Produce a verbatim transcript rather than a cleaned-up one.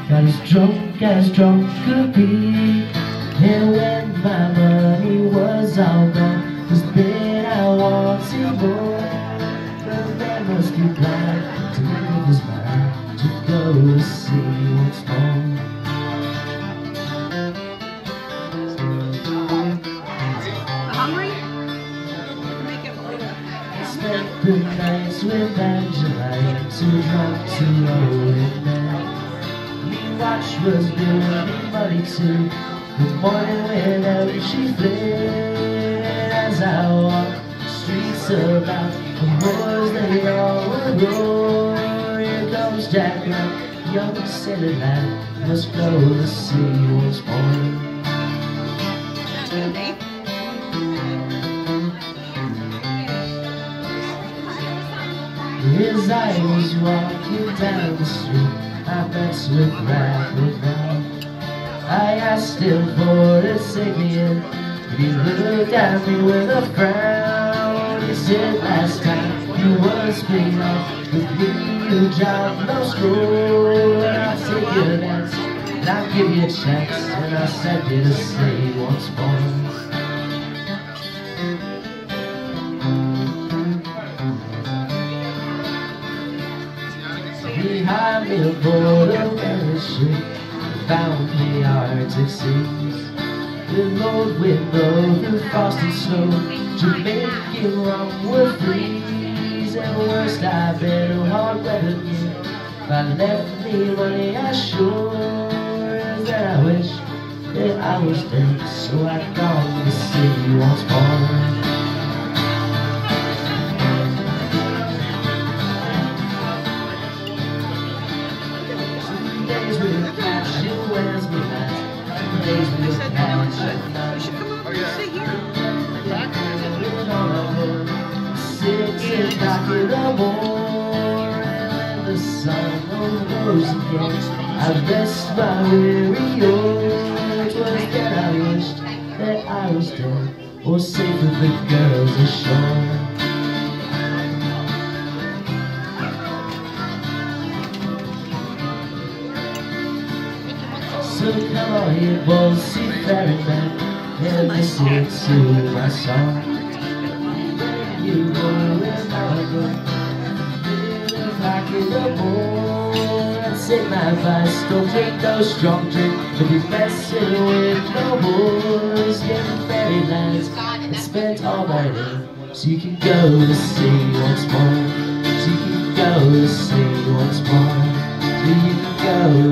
got as drunk as drunk could be. And when my money was all gone, was then I wanted more. The man must be blind to make his mind to go to see once more. Hungry? Spent the nights with Angela, too drunk to roll it now. Me watch was doing money too. The morning when out she fled. As I walked the streets about, the boys they all would roar. Here comes Jack Black, young silly lad, must go to sea once more. As I was walking down the street, I met with Randall Brown. I asked him for a cigarette, and he looked at me with a frown. He said, last time you was big off with me, you dropped no school. And I'll take your dance, and I'll give you a chance, and I'll send you to sea once more. Behind me aboard a merry ship, found the Arctic seas. With old wind blow through frosty snow, Jamaican rum would freeze. And worst I bet a hard weather knew, if I left me money I sure as that I wish that I was dead, so I'd gone to sea once more. Days with passion wears me night. Days with passion night. Sitting back in the morning, and the sun rose again, I rest my weary oars. Was then I wished that I was dead, or safe with the girls ashore. So come on here, boys, see ferryman, and listen to my song. When you go and I go, feeling like in the morning. That's it, my advice, don't drink no strong drink, don't be messing with no boys. Get the ferry lines and spend all night in, so you can go to sea once more. So you can go to sea once more. So you can go